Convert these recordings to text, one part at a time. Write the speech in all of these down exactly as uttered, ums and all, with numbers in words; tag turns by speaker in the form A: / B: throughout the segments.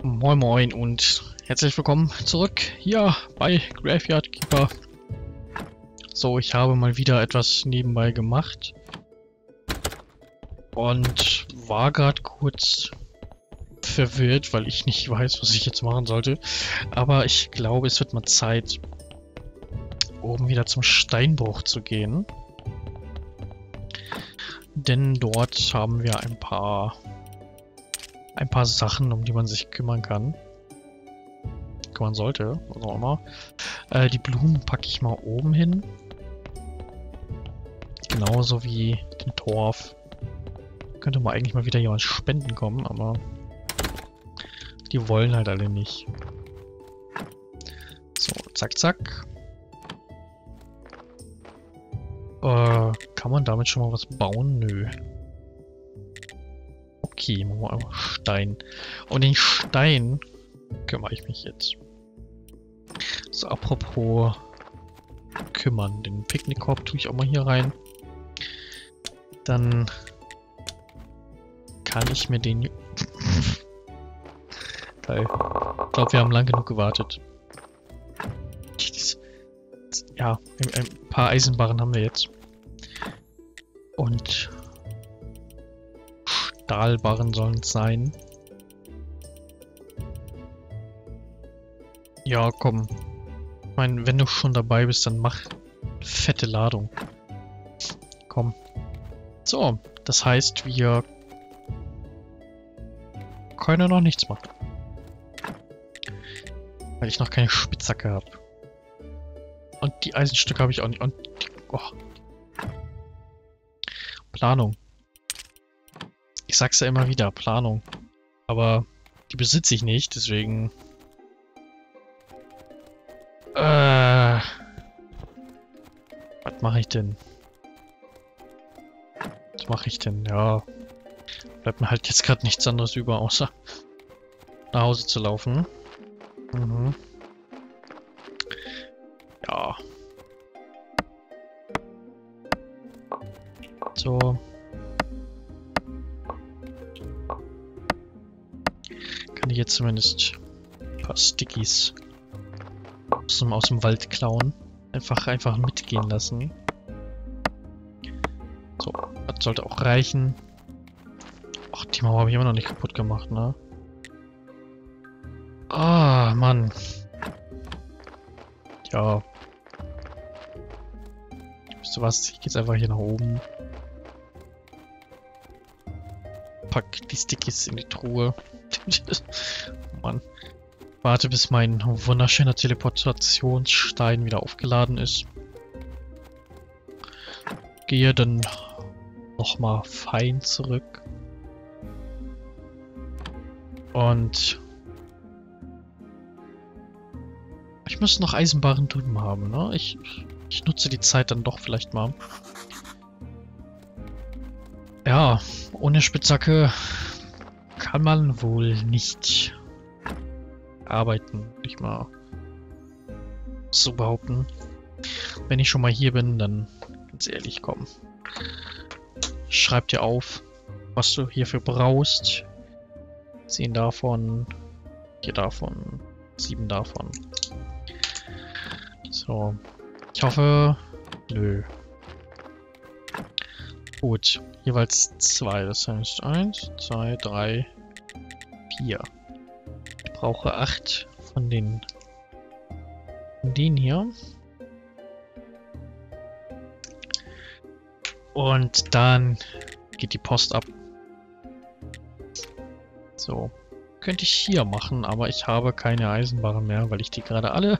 A: Moin Moin und herzlich willkommen zurück hier bei Graveyard Keeper. So, ich habe mal wieder etwas nebenbei gemacht und war gerade kurz verwirrt, weil ich nicht weiß, was ich jetzt machen sollte. Aber ich glaube, es wird mal Zeit, oben wieder zum Steinbruch zu gehen. Denn dort haben wir ein paar ein paar Sachen, um die man sich kümmern kann. Kümmern sollte, was auch immer. Äh, die Blumen packe ich mal oben hin. Genauso wie den Torf. Könnte mal eigentlich mal wieder jemand spenden kommen, aber die wollen halt alle nicht. So, zack, zack. Äh, kann man damit schon mal was bauen? Nö. Okay, machen wir einfach Stein. Um den Stein kümmere ich mich jetzt. So, apropos kümmern. Den Picknickkorb tue ich auch mal hier rein. Dann kann ich mir den... Geil. Ich glaube, wir haben lang genug gewartet. Ja, ein paar Eisenbarren haben wir jetzt. Und Stahlbarren sollen es sein. Ja, komm. Ich meine, wenn du schon dabei bist, dann mach fette Ladung. Komm. So, das heißt, wir können noch nichts machen. Weil ich noch keine Spitzhacke habe. Und die Eisenstücke habe ich auch nicht. Und die, oh. Planung. Ich sag's ja immer wieder, Planung. Aber die besitze ich nicht, deswegen... Äh... Was mache ich denn? Was mache ich denn? Ja... Bleibt mir halt jetzt gerade nichts anderes über, außer nach Hause zu laufen. Mhm. Ja. So. Kann ich jetzt zumindest ein paar Stickies aus dem, aus dem Wald klauen. Einfach, einfach mitgehen lassen. So, das sollte auch reichen. Ach, die Mauer habe ich immer noch nicht kaputt gemacht, ne? Ah, Mann. Ja. Weißt du was? Ich gehe jetzt einfach hier nach oben. Pack die Stickies in die Truhe. Oh Mann. Warte, bis mein wunderschöner Teleportationsstein wieder aufgeladen ist. Gehe dann nochmal fein zurück. Und ich muss noch Eisenbarren drüben haben, ne? Ich, ich nutze die Zeit dann doch vielleicht mal. Ja, ohne Spitzhacke kann man wohl nicht arbeiten, würde ich mal so behaupten. Wenn ich schon mal hier bin, dann ganz ehrlich, komm. Schreib dir auf, was du hierfür brauchst. Zehn davon, vier davon, sieben davon. So. Ich hoffe... Nö. Gut. Jeweils zwei. Das heißt eins, zwei, drei, vier. Ich brauche acht von den... Von denen hier. Und dann geht die Post ab. So. Könnte ich hier machen, aber ich habe keine Eisenbarren mehr, weil ich die gerade alle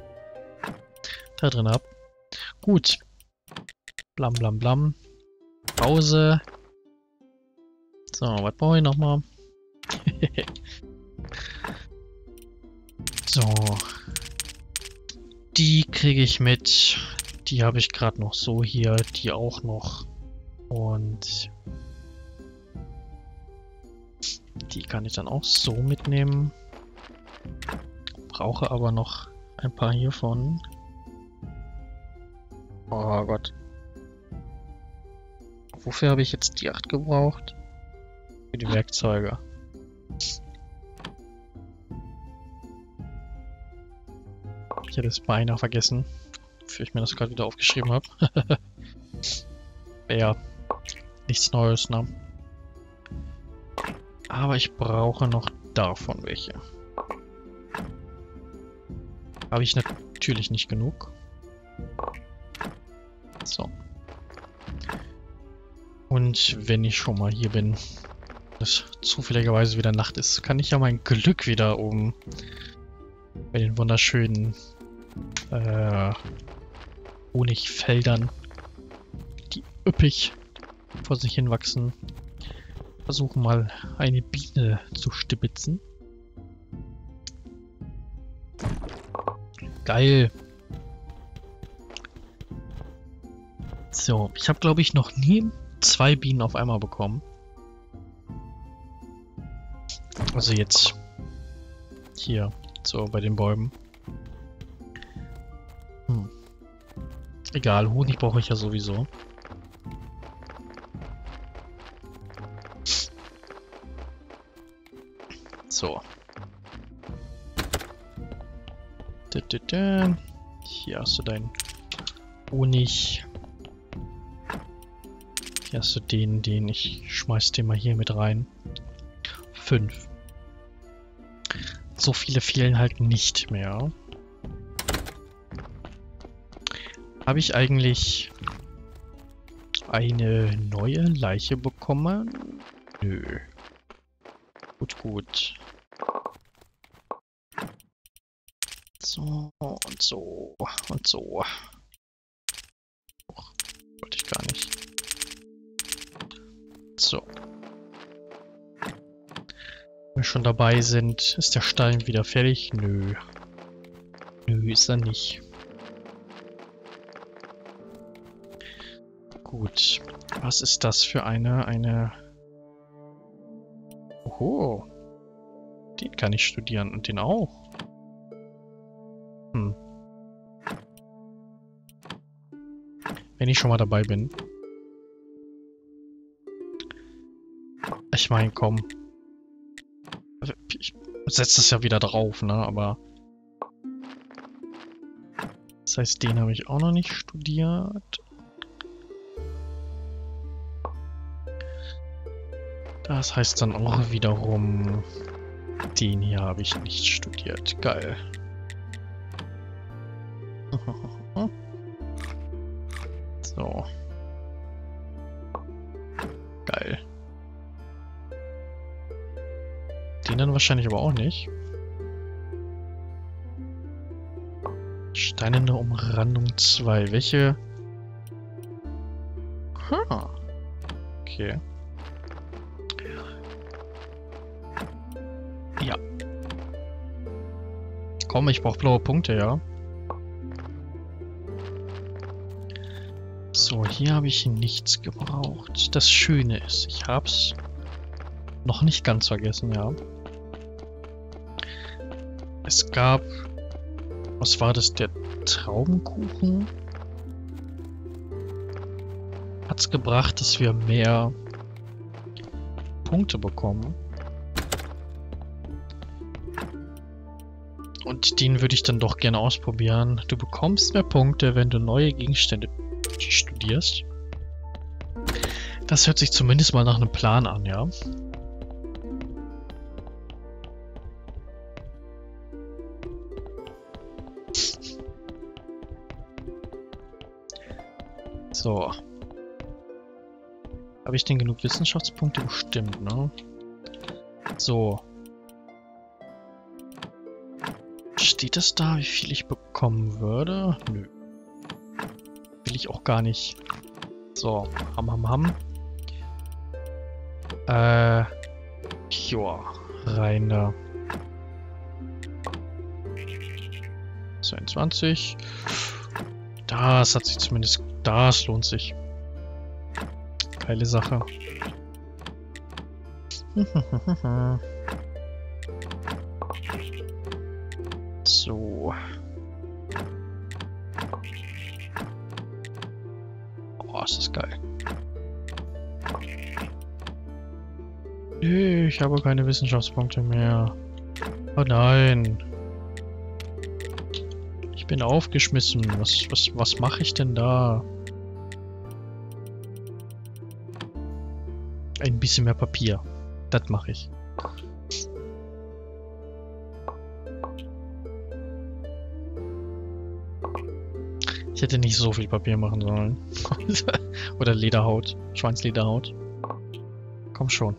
A: da drin habe. Gut. Blam blam blam. Pause. So, was brauche ich nochmal? So. Die kriege ich mit. Die habe ich gerade noch so hier. Die auch noch. Und die kann ich dann auch so mitnehmen. Brauche aber noch ein paar hiervon. Oh Gott. Wofür habe ich jetzt die acht gebraucht? Für die Werkzeuge. Ich hätte es beinahe vergessen, wofür ich mir das gerade wieder aufgeschrieben habe. Ja, nichts Neues, ne? Aber ich brauche noch davon welche. Habe ich natürlich nicht genug. So. Und wenn ich schon mal hier bin, es zufälligerweise wieder Nacht ist, kann ich ja mein Glück wieder oben bei den wunderschönen äh, Honigfeldern, die üppig vor sich hin wachsen, versuchen mal eine Biene zu stibitzen. Geil. So, ich habe glaube ich noch nie zwei Bienen auf einmal bekommen. Also jetzt hier, so bei den Bäumen. Hm. Egal, Honig brauche ich ja sowieso. So. Hier hast du deinen Honig. Hier hast du den, den ich schmeiß den mal hier mit rein. Fünf. So viele fehlen halt nicht mehr. Habe ich eigentlich eine neue Leiche bekommen? Nö. Gut, gut. So und so und so. Och, wollte ich gar nicht. So. Wenn wir schon dabei sind, ist der Stein wieder fertig? Nö. Nö, ist er nicht. Gut. Was ist das für eine, eine... Oho. Den kann ich studieren und den auch. Hm. Wenn ich schon mal dabei bin. Ich meine, komm. Ich setze das ja wieder drauf, ne? Aber... Das heißt, den habe ich auch noch nicht studiert. Das heißt dann auch wiederum... Den hier habe ich nicht studiert. Geil. So. Geil. Den dann wahrscheinlich aber auch nicht. Steinerne Umrandung zwei. Welche? Huh. Okay. Ja. Komm, ich brauche blaue Punkte, ja. So, hier habe ich nichts gebraucht. Das Schöne ist, ich habe es noch nicht ganz vergessen, ja. Es gab... Was war das? Der Traubenkuchen? Hat es gebracht, dass wir mehr Punkte bekommen. Und den würde ich dann doch gerne ausprobieren. Du bekommst mehr Punkte, wenn du neue Gegenstände studierst. Das hört sich zumindest mal nach einem Plan an, ja. So. Habe ich denn genug Wissenschaftspunkte? Bestimmt, ne? So. Steht das da, wie viel ich bekommen würde? Nö. Will ich auch gar nicht. So. Ham, ham, ham. Äh. Joa. Rein da. zweiundzwanzig. Das hat sich zumindest... Das lohnt sich. Geile Sache. So. Oh, ist das geil. Nee, ich habe keine Wissenschaftspunkte mehr. Oh nein. Ich Ich bin aufgeschmissen. Was, was, was mache ich denn da? Ein bisschen mehr Papier. Das mache ich. Ich hätte nicht so viel Papier machen sollen. Oder Lederhaut. Schweinslederhaut. Komm schon.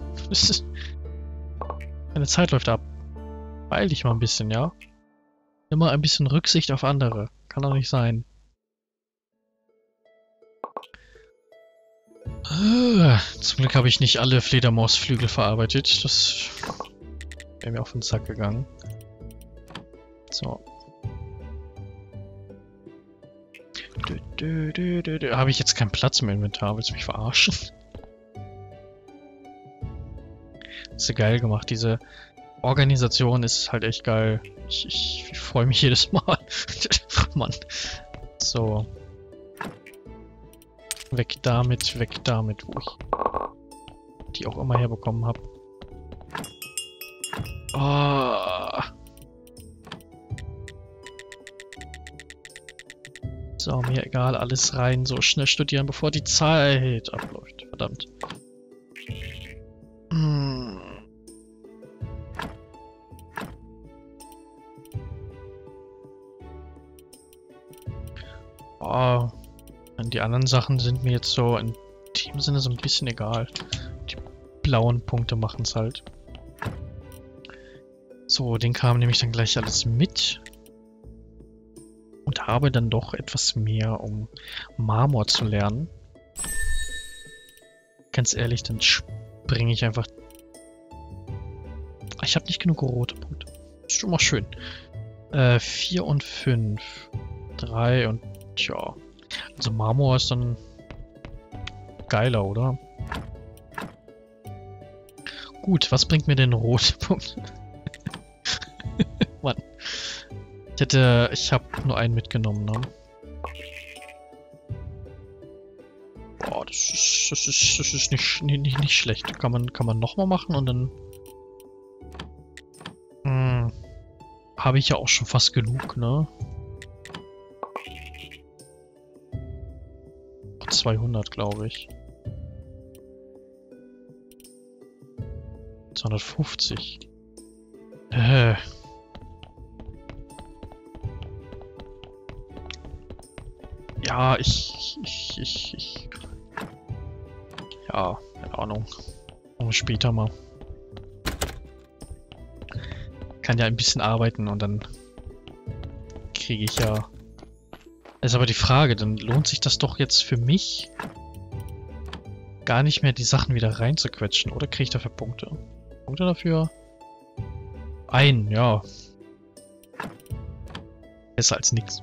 A: Meine Zeit läuft ab. Beeil dich mal ein bisschen, ja? Nimm mal ein bisschen Rücksicht auf andere. Kann doch nicht sein. Ah, zum Glück habe ich nicht alle Fledermausflügel verarbeitet. Das wäre mir auf den Sack gegangen. So. Dö, dö, dö, dö. Habe ich jetzt keinen Platz im Inventar? Willst du mich verarschen? Das ist ja geil gemacht. Diese Organisation ist halt echt geil. Ich, ich, ich freue mich jedes Mal. Mann. So. Weg damit, weg damit, wo ich die auch immer herbekommen habe. Oh. So, mir egal, alles rein, so schnell studieren, bevor die Zeit abläuft. Verdammt. Hm. Oh. Die anderen Sachen sind mir jetzt so in dem Sinne so ein bisschen egal. Die blauen Punkte machen es halt. So, den kam nämlich dann gleich alles mit. Und habe dann doch etwas mehr, um Marmor zu lernen. Ganz ehrlich, dann springe ich einfach... Ich habe nicht genug rote Punkte. Ist schon mal schön. Äh, vier und fünf. drei und... Tja. Also Marmor ist dann... geiler, oder? Gut, was bringt mir denn rote Punkte? Mann. Ich hätte... Ich habe nur einen mitgenommen, ne? Boah, das ist... Das ist, das ist nicht, nicht, nicht schlecht. Kann man, kann man nochmal machen und dann... Hm, habe ich ja auch schon fast genug, ne? zweihundert, glaube ich. zweihundertfünfzig. Äh. Ja, ich, ich, ich, ich... Ja, keine Ahnung. Machen wir später mal. Kann ja ein bisschen arbeiten und dann kriege ich ja... Ist aber die Frage, dann lohnt sich das doch jetzt für mich gar nicht mehr, die Sachen wieder reinzuquetschen. Oder kriege ich dafür Punkte? Punkte dafür? Ein, ja. Besser als nix.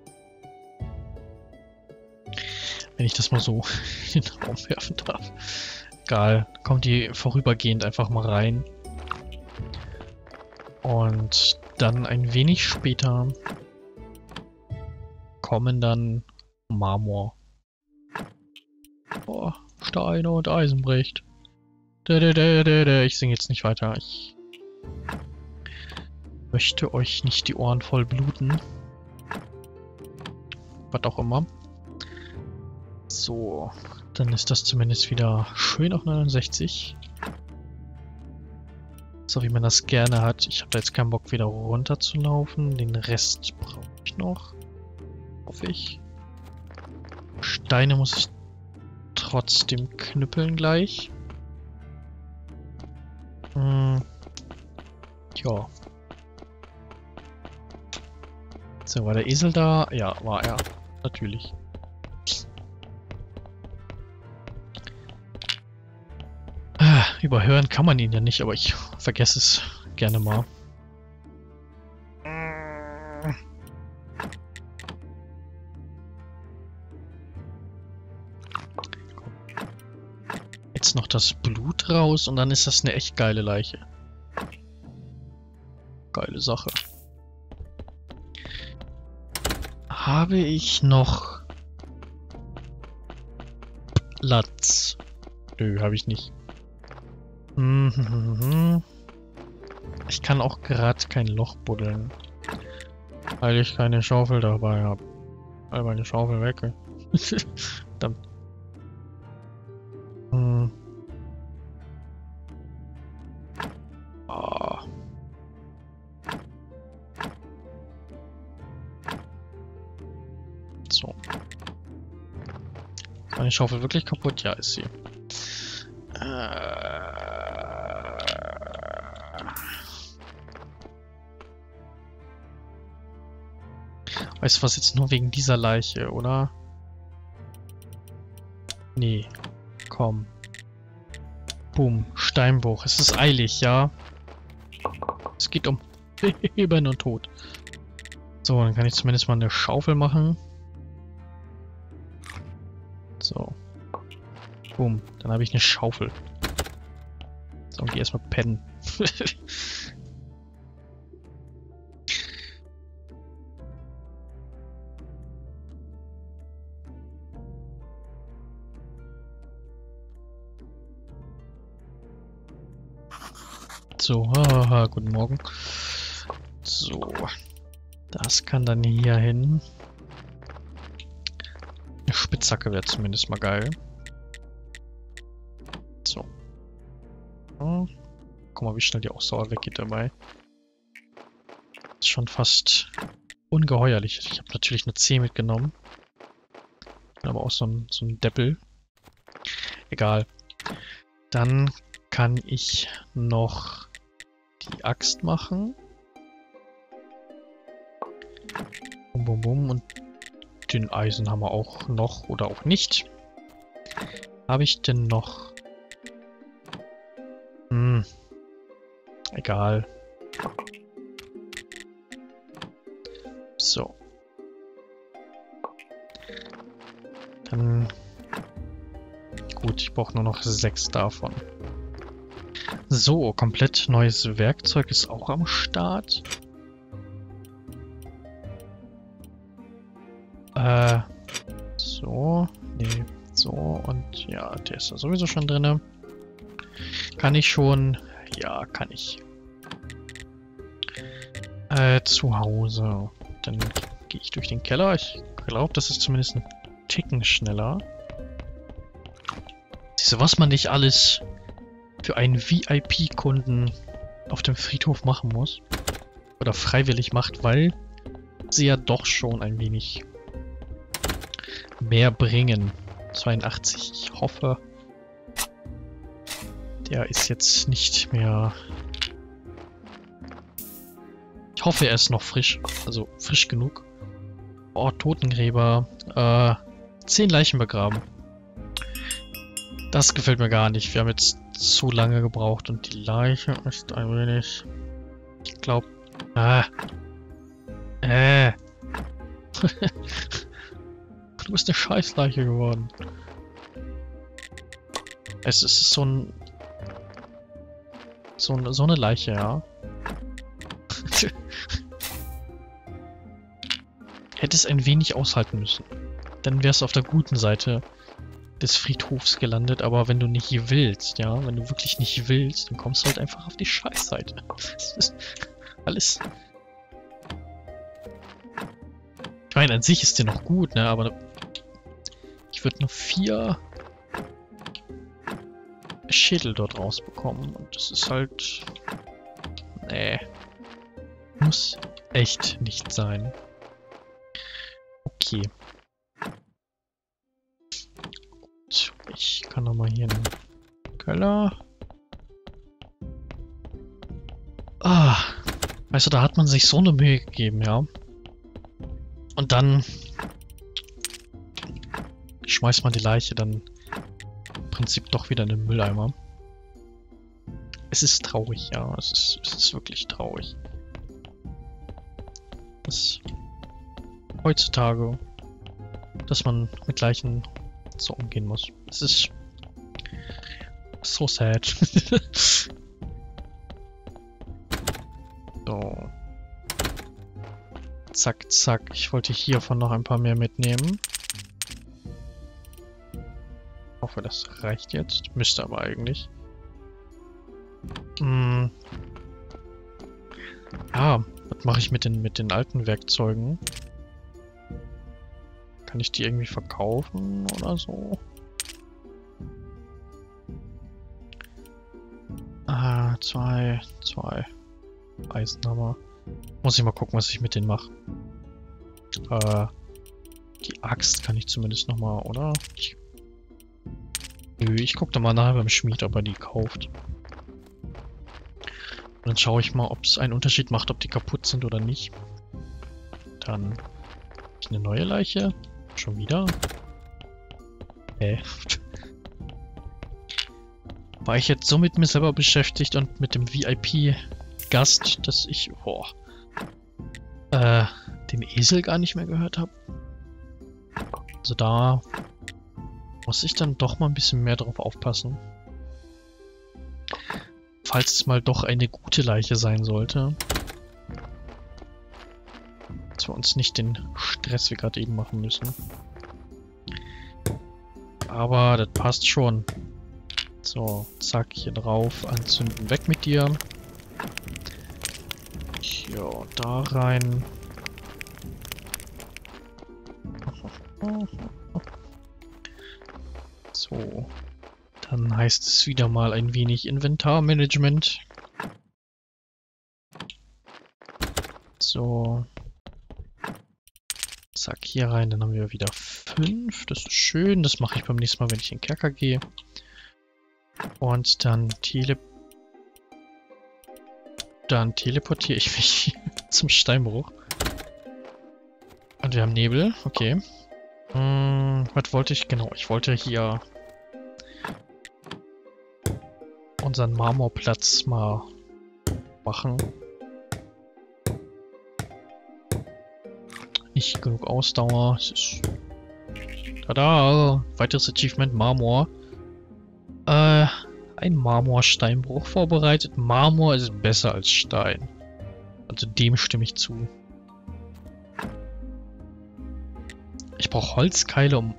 A: Wenn ich das mal so in den Raum werfen darf. Egal, kommt die vorübergehend einfach mal rein. Und dann ein wenig später kommen dann Marmor. Oh, Steine und Eisen bricht. Ich singe jetzt nicht weiter. Ich möchte euch nicht die Ohren voll bluten. Was auch immer. So, dann ist das zumindest wieder schön auf neunundsechzig. So wie man das gerne hat. Ich habe da jetzt keinen Bock wieder runter zu laufen. Den Rest brauche ich noch. Hoffe ich. Steine muss ich trotzdem knüppeln gleich. Hm. Tja. So, war der Esel da? Ja, war er. Natürlich. Überhören kann man ihn ja nicht, aber ich vergesse es gerne mal. Jetzt noch das Blut raus und dann ist das eine echt geile Leiche. Geile Sache. Habe ich noch Platz? Nö, habe ich nicht. Ich kann auch gerade kein Loch buddeln. Weil ich keine Schaufel dabei habe. Weil meine Schaufel weg ist. Dann. Hm. Ah. So. Ist meine Schaufel wirklich kaputt? Ja, ist sie. Äh. Weißt du was, jetzt nur wegen dieser Leiche, oder? Nee. Komm. Boom. Steinbruch. Es ist eilig, ja? Es geht um Leben und Tod. So, dann kann ich zumindest mal eine Schaufel machen. So. Boom. Dann habe ich eine Schaufel. So, und geh erstmal pennen. So, haha, guten Morgen. So. Das kann dann hier hin. Eine Spitzhacke wäre zumindest mal geil. So. Hm. Guck mal, wie schnell die Ausdauer weggeht dabei. Ist schon fast ungeheuerlich. Ich habe natürlich eine C mitgenommen. Bin aber auch so ein, so ein Deppel. Egal. Dann kann ich noch die Axt machen. Bum, bum, bum. Und den Eisen haben wir auch noch oder auch nicht. Habe ich denn noch... Hm. Egal. So. Dann... Gut, ich brauche nur noch sechs davon. So, komplett neues Werkzeug ist auch am Start. Äh, so, nee, so und ja, der ist da sowieso schon drin. Kann ich schon? Ja, kann ich. Äh, zu Hause. Dann gehe ich durch den Keller. Ich glaube, das ist zumindest ein Ticken schneller. Siehst du, was man nicht alles für einen V I P-Kunden auf dem Friedhof machen muss? Oder freiwillig macht, weil sie ja doch schon ein wenig mehr bringen. zweiundachtzig. Ich hoffe, der ist jetzt nicht mehr... Ich hoffe, er ist noch frisch. Also frisch genug. Oh, Totengräber. Äh, zehn Leichen begraben. Das gefällt mir gar nicht. Wir haben jetzt zu lange gebraucht und die Leiche ist ein wenig... Ich glaube... Ah. Äh. Du bist eine Scheißleiche geworden. Es ist so ein... So, ein, so eine Leiche, ja. Hätte es ein wenig aushalten müssen. Dann wärst du auf der guten Seite des Friedhofs gelandet, aber wenn du nicht willst, ja, wenn du wirklich nicht willst, dann kommst du halt einfach auf die Scheißseite. Das ist alles... Ich meine, an sich ist der noch gut, ne, aber ich würde nur vier Schädel dort rausbekommen und das ist halt... Nee. Muss echt nicht sein. Okay. Gut, ich kann nochmal hier einen Keller. Ah, weißt du, da hat man sich so eine Mühe gegeben, ja. Und dann schmeißt man die Leiche dann im Prinzip doch wieder in den Mülleimer. Es ist traurig, ja. Es ist, es ist wirklich traurig. Das heutzutage, dass man mit Leichen so umgehen muss. Es ist so sad. So. Zack, zack. Ich wollte hiervon noch ein paar mehr mitnehmen. Ich hoffe, das reicht jetzt. Müsste aber eigentlich. Hm. Ja, Was mache ich mit den, mit den alten Werkzeugen? Kann ich die irgendwie verkaufen oder so? Ah, zwei, zwei. Eisenhammer. Muss ich mal gucken, was ich mit denen mache. Äh, die Axt kann ich zumindest nochmal, oder? Ich, nö, ich gucke da mal nachher beim Schmied, ob er die kauft. Und dann schaue ich mal, ob es einen Unterschied macht, ob die kaputt sind oder nicht. Dann eine neue Leiche. Schon wieder? Hä? War ich jetzt so mit mir selber beschäftigt und mit dem V I P-Gast, dass ich boah, äh, den Esel gar nicht mehr gehört habe. Also da muss ich dann doch mal ein bisschen mehr drauf aufpassen. Falls es mal doch eine gute Leiche sein sollte. Dass wir uns nicht den Stress wie gerade eben machen müssen. Aber das passt schon. So, zack, hier drauf, anzünden, weg mit dir. Ja, da rein. So, dann heißt es wieder mal ein wenig Inventarmanagement. So. Zack, hier rein, dann haben wir wieder fünf. Das ist schön, das mache ich beim nächsten Mal, wenn ich in den Kerker gehe. Und dann tele... Dann teleportiere ich mich zum Steinbruch. Und wir haben Nebel, okay. Hm, was wollte ich? Genau, ich wollte hier unseren Marmorplatz mal machen. Nicht genug Ausdauer. Es ist... Tada! Weiteres Achievement Marmor. Äh, ein Marmorsteinbruch vorbereitet. Marmor ist besser als Stein. Also dem stimme ich zu. Ich brauche Holzkeile, um...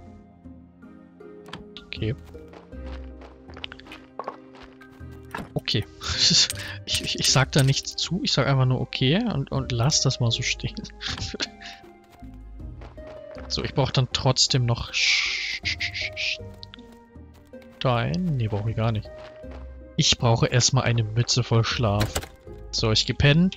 A: Okay. Okay. ich, ich, ich sag da nichts zu. Ich sag einfach nur okay und, und lass das mal so stehen. So, ich brauche dann trotzdem noch Stein. Nee, brauche ich gar nicht. Ich brauche erstmal eine Mütze voll Schlaf. So, ich gehe pennen.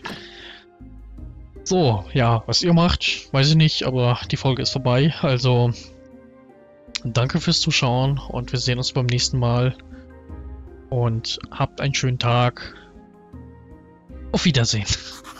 A: So, ja, was ihr macht, weiß ich nicht, aber die Folge ist vorbei. Also, danke fürs Zuschauen und wir sehen uns beim nächsten Mal. Und habt einen schönen Tag. Auf Wiedersehen.